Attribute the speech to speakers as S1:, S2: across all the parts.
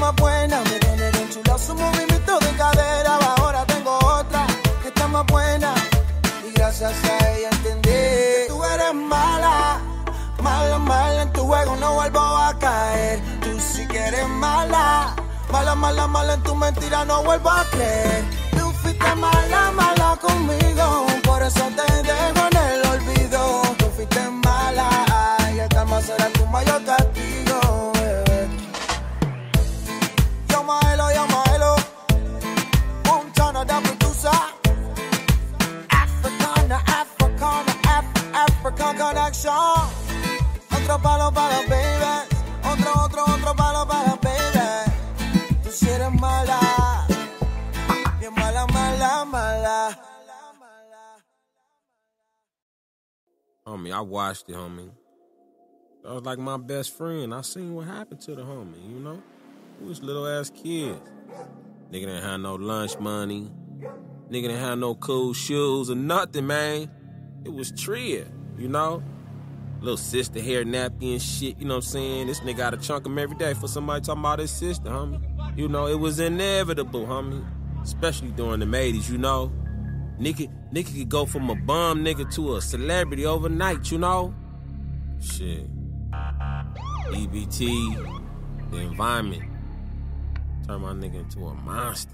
S1: más buena. Me tiene bien chula su movimiento de cadera. Ahora tengo otra que está más buena. Y gracias a ella entendí que tú eres mala. Mala, mala, en tu juego no vuelvo a caer. Tú sí que eres mala. Mala, mala, mala, en tu mentira no vuelvo a creer. Tú fuiste mala, mala conmigo. Por eso te dejo en el olvido. Tú fuiste mala. Y el karma será tu mayor castigo, bebé. Yo Maelo. Un tono de producer. African connection. Otro palo para los babies. Otro palo para los babies. Tú si eres mala. Bien mala, mala, mala.
S2: Homie, I watched it, homie. That was like my best friend. I seen what happened to the homie, you know? We was little ass kids. Nigga didn't have no lunch money. Nigga didn't have no cool shoes or nothing, man. It was Tria, you know? Little sister hair nappy and shit, you know what I'm saying? This nigga gotta chunk him every day for somebody talking about his sister, homie. You know, it was inevitable, homie. Especially during the 80s, you know? Nigga could go from a bum nigga to a celebrity overnight, you know? Shit. EBT, the environment, turned my nigga into a monster.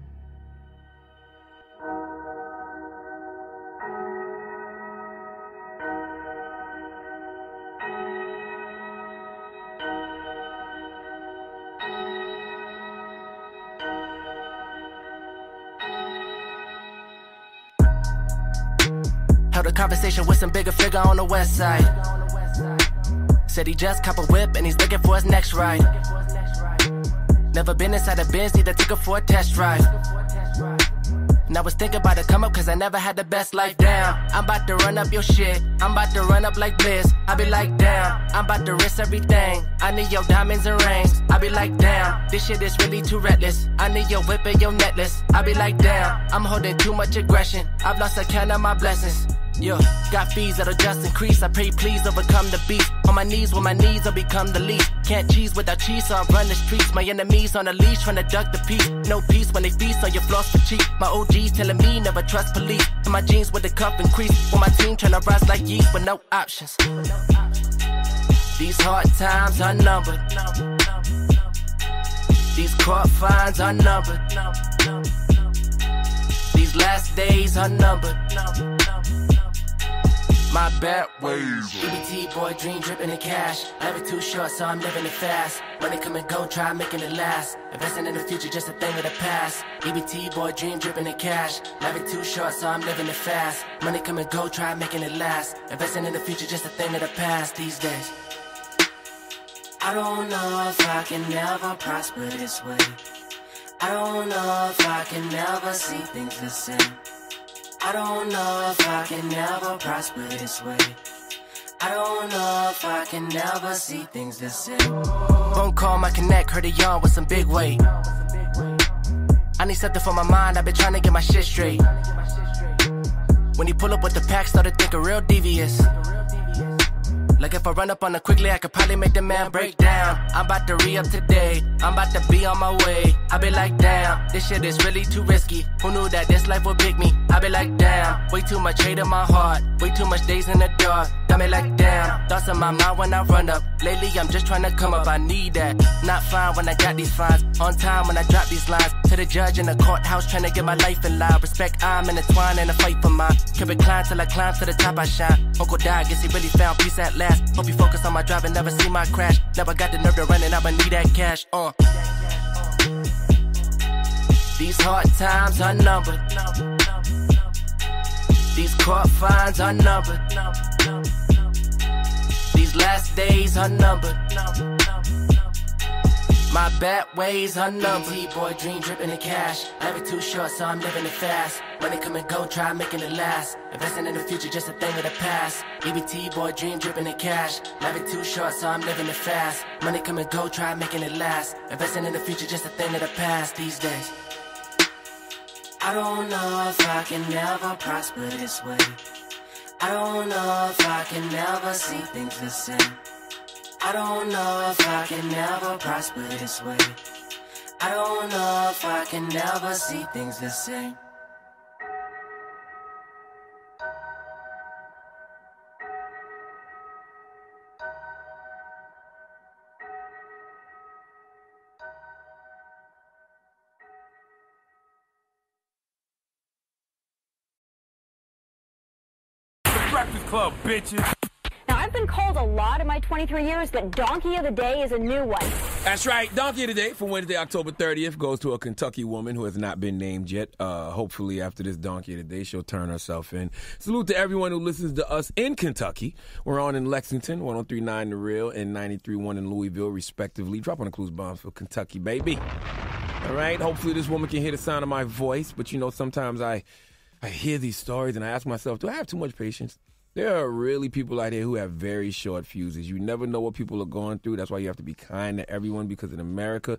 S3: Held a conversation with some bigger figure on the west side. Said he just cop a whip and he's looking for his next ride. Never been inside a Benz, need to take her for a test drive. And I was thinking about to come up cause I never had the best life. Damn, I'm about to run up your shit. I'm about to run up like Blizz. I be like, damn, I'm about to risk everything. I need your diamonds and rings. I be like, damn, this shit is really too reckless. I need your whip and your necklace. I be like, damn, I'm holding too much aggression. I've lost account of my blessings. Yeah, got fees that'll just increase. I pray please overcome the beast. On my knees when my needs will become the least. Can't cheese without cheese, so I run the streets. My enemies on a leash trying to duck the peace. No peace when they feast on your floss for cheap. My OGs telling me never trust police. And my jeans with the cuff increase. When my team trying to rise like yeast with no options. These hard times are numbered. These court fines are numbered. These last days are numbered. My bad ways. EBT boy, dream dripping in cash. Life is too short, so I'm living it fast. Money come and go, try making it last. Investing in the future, just a thing of the past. EBT boy, dream dripping in cash. Life is too short, so I'm living it fast. Money come and go, try making it last. Investing in the future, just a thing of the past these days. I don't know if I can ever prosper this way. I don't know if I can ever see things the same. I don't know if I can ever prosper this way. I don't know if I can ever see things the same. Phone call my connect, heard a yawn with some big weight. I need something for my mind, I've been trying to get my shit straight. When he pull up with the pack, started thinking real devious. Like if I run up on her quickly, I could probably make the man break down. I'm about to re-up today, I'm about to be on my way. I be like, damn, this shit is really too risky. Who knew that this life would pick me? I be like, damn, way too much hate in my heart. Way too much days in the dark. Got me like, damn, thoughts in my mind when I run up. Lately I'm just trying to come up, I need that. Not fine when I got these fines. On time when I drop these lines. To the judge in the courthouse trying to get my life in line. Respect, I'm intertwined in a fight for mine. Keep it climb till I climb to the top I shine. Uncle died, guess he really found peace at last. Hope you focus on my drive and never see my crash. Never got the nerve to run and I'ma need that cash. These hard times are numbered. These court fines are numbered. These last days are numbered. My bad ways are numbered. EBT boy, dream dripping in cash. Life is too short, so I'm living it fast. Money come and go, try making it last. Investing in the future, just a thing of the past. EBT boy, dream dripping in cash. Life is too short, so I'm living it fast. Money come and go, try making it last. Investing in the future, just a thing of the past these days. I don't know if I can ever prosper this way. I don't know if I can ever see things the same. I don't know if I can ever prosper this way. I don't know if I can ever see things the same.
S4: Breakfast Club, bitches.
S5: Now, I've been called a lot in my 23 years, but Donkey of the Day is a new one.
S6: That's right. Donkey of the Day for Wednesday, October 30th goes to a Kentucky woman who has not been named yet. Hopefully, after this Donkey of the Day, she'll turn herself in. Salute to everyone who listens to us in Kentucky. We're on in Lexington, 103.9 The Real, and 93.1 in Louisville, respectively. Drop on the clues bombs for Kentucky, baby. All right. Hopefully, this woman can hear the sound of my voice. But, you know, sometimes I hear these stories and I ask myself, do I have too much patience? There are really people out here who have very short fuses. You never know what people are going through. That's why you have to be kind to everyone, because in America,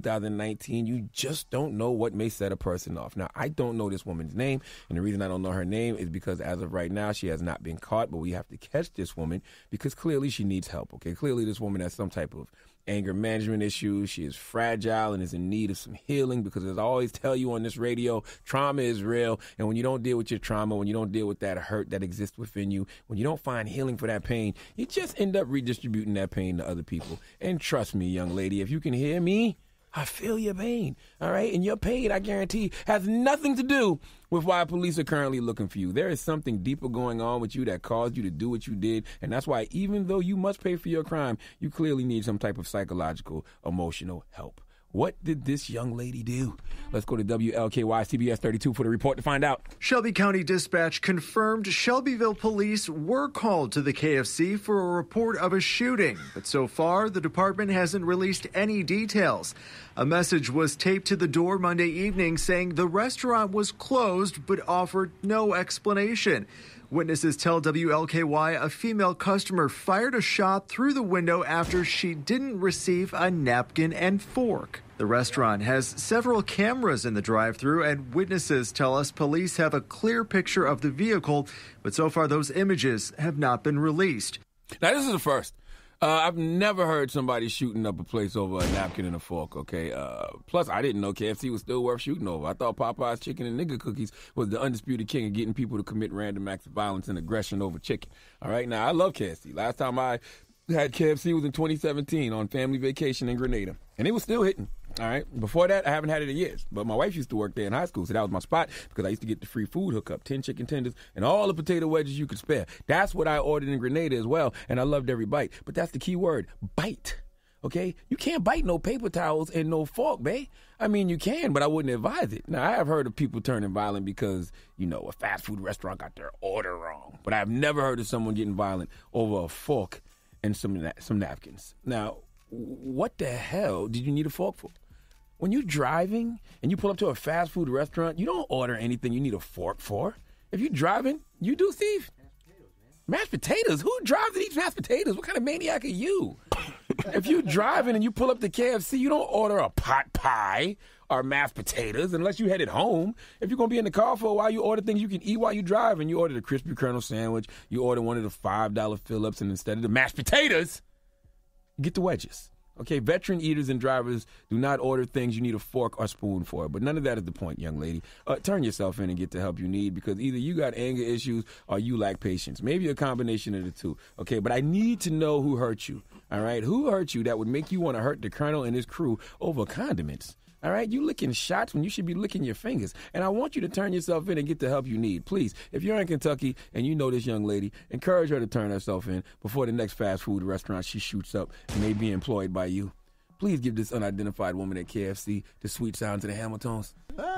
S6: 2019, you just don't know what may set a person off. Now, I don't know this woman's name, and the reason I don't know her name is because as of right now, she has not been caught, but we have to catch this woman because clearly she needs help, okay? Clearly this woman has some type of anger management issues. She is fragile and is in need of some healing, because as I always tell you on this radio, trauma is real. And when you don't deal with your trauma, when you don't deal with that hurt that exists within you, when you don't find healing for that pain, you just end up redistributing that pain to other people. And trust me, young lady, if you can hear me, I feel your pain, all right? And your pain, I guarantee, has nothing to do with why police are currently looking for you. There is something deeper going on with you that caused you to do what you did, and that's why even though you must pay for your crime, you clearly need some type of psychological, emotional help. What did this young lady do? Let's go to WLKY CBS 32 for the report to find out.
S7: Shelby County Dispatch confirmed Shelbyville police were called to the KFC for a report of a shooting. But so far, the department hasn't released any details. A message was taped to the door Monday evening saying the restaurant was closed but offered no explanation. Witnesses tell WLKY a female customer fired a shot through the window after she didn't receive a napkin and fork. The restaurant has several cameras in the drive-thru, and witnesses tell us police have a clear picture of the vehicle, but so far those images have not been released.
S6: Now, this is the first. I've never heard somebody shooting up a place over a napkin and a fork, okay? Plus, I didn't know KFC was still worth shooting over. I thought Popeye's Chicken and Nigga Cookies was the undisputed king of getting people to commit random acts of violence and aggression over chicken. All right? Now, I love KFC. Last time I had KFC was in 2017 on family vacation in Grenada, and it was still hitting. All right. Before that, I haven't had it in years. But my wife used to work there in high school, so that was my spot because I used to get the free food hookup, 10 chicken tenders, and all the potato wedges you could spare. That's what I ordered in Grenada as well, and I loved every bite. But that's the key word, bite. Okay? You can't bite no paper towels and no fork, babe. I mean, you can, but I wouldn't advise it. Now, I have heard of people turning violent because, you know, a fast food restaurant got their order wrong. But I've never heard of someone getting violent over a fork and some napkins. Now, what the hell did you need a fork for? When you're driving and you pull up to a fast food restaurant, you don't order anything you need a fork for. If you're driving, you do, Steve. Mashed potatoes? Who drives and eats mashed potatoes? What kind of maniac are you? If you're driving and you pull up to KFC, you don't order a pot pie or mashed potatoes unless you headed home. If you're going to be in the car for a while, you order things you can eat while you drive, and you order the crispy kernel sandwich, you order one of the $5 fill-ups, and instead of the mashed potatoes, you get the wedges. Okay, veteran eaters and drivers do not order things you need a fork or spoon for. But none of that is the point, young lady. Turn yourself in and get the help you need, because either you got anger issues or you lack patience. Maybe a combination of the two. Okay, but I need to know who hurt you. All right, who hurt you that would make you want to hurt the colonel and his crew over condiments? All right, you licking shots when you should be licking your fingers. And I want you to turn yourself in and get the help you need. Please, if you're in Kentucky and you know this young lady, encourage her to turn herself in before the next fast food restaurant she shoots up may be employed by you. Please give this unidentified woman at KFC the sweet sounds of the Hamiltons.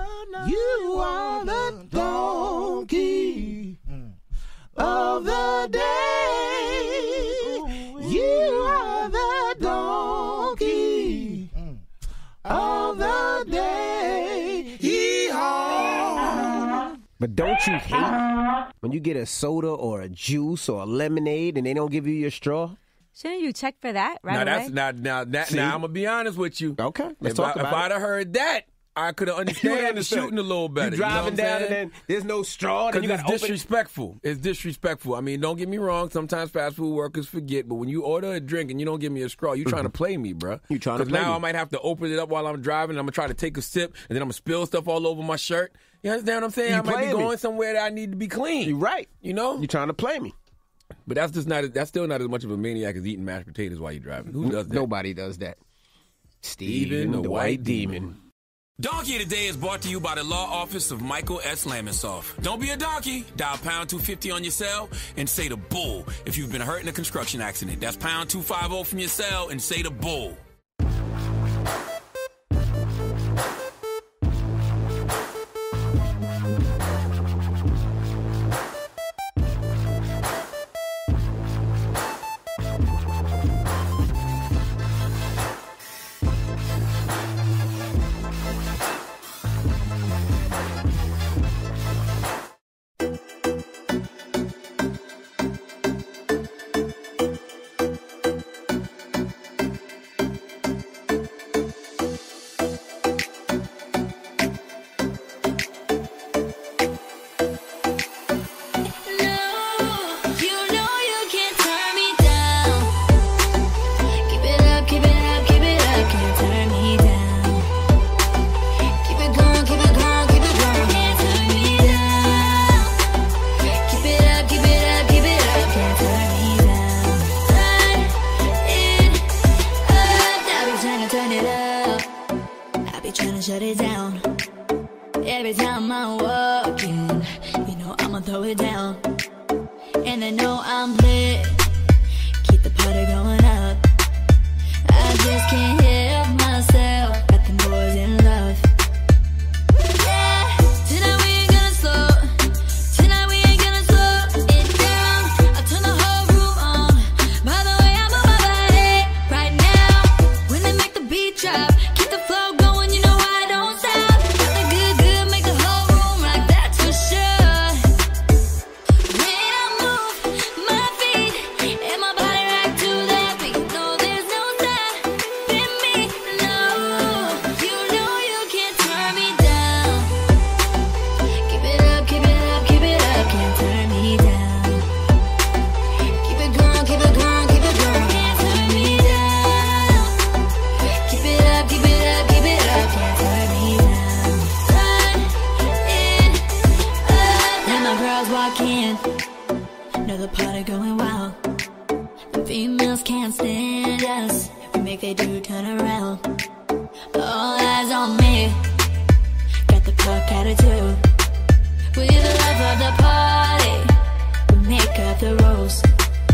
S1: You are the donkey of the day. You are the donkey of the day. Yee-haw.
S8: But don't you hate when you get a soda or a juice or a lemonade and they don't give you your straw?
S9: Shouldn't you check for that right away?
S6: Now, I'm going to be honest with you.
S8: Okay, let's talk about it.
S6: If I'd have heard that, I could understand the shooting a little better.
S8: You driving
S6: know
S8: down and then there's no straw. Then you got
S6: it's disrespectful. It's disrespectful. I mean, don't get me wrong. Sometimes fast food workers forget, but when you order a drink and you don't give me a straw, you trying to play me, bro.
S8: You trying to play
S6: now
S8: me.
S6: I might have to open it up while I'm driving. And I'm gonna try to take a sip, and then I'm gonna spill stuff all over my shirt. You understand what I'm saying? I might be going somewhere that I need to be clean.
S8: You're right.
S6: You know?
S8: You trying to play me.
S6: But that's still not as much of a maniac as eating mashed potatoes while you're driving. Who does that?
S8: Nobody does that. Steven, the White Demon.
S9: Donkey of the Day is brought to you by the law office of Michael S. Lamonsoff. Don't be a donkey. Dial pound 250 on your cell and say the bull if you've been hurt in a construction accident. That's pound 250 from your cell and say the bull.
S10: Shut it down. Every time I'm walking, you know I'ma throw it down. And they know I'm lit. Keep the party going up. I just can't help myself. Got them boys in love. Yeah, tonight we ain't gonna slow. Tonight we ain't gonna slow it down. I turn the whole room on. By the way, I'm on my body right now. When they make the beat drop, keep the flow going. Know the party going wild. The females can't stand us. We make they do turn around. All eyes on me. Got the park attitude. We're the life of the party. We make up the rules.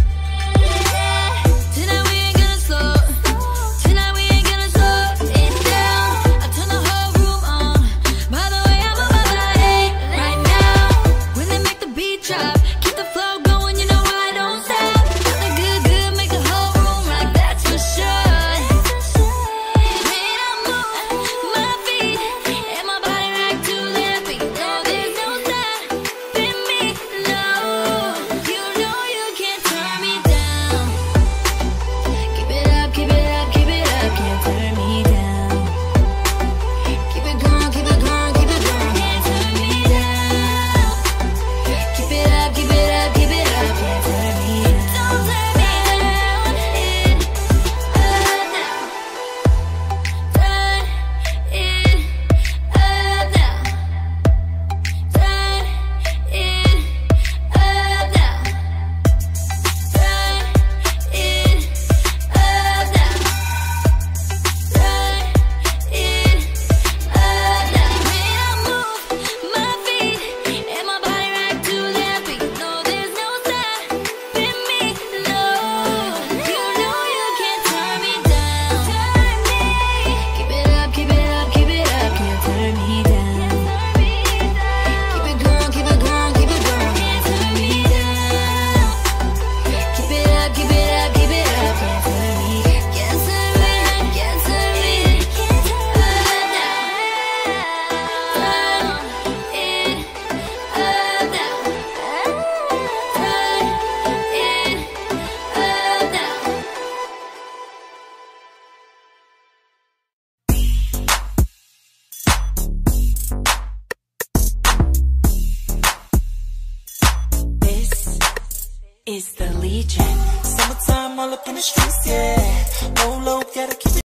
S10: Tonight we ain't gonna slow. Tonight we ain't gonna slow it down. I turn the whole room on. By the way, I'm on my body right now. When they make the beat drop, keep the flow going, you know I don't stop. Got the good, make the whole room rock, that's for sure. When I move my feet and my body right to their beat, no, there's no stopping me, no. You know you can't
S11: is the Legion. Summertime all up in the streets, yeah. Low, gotta keep it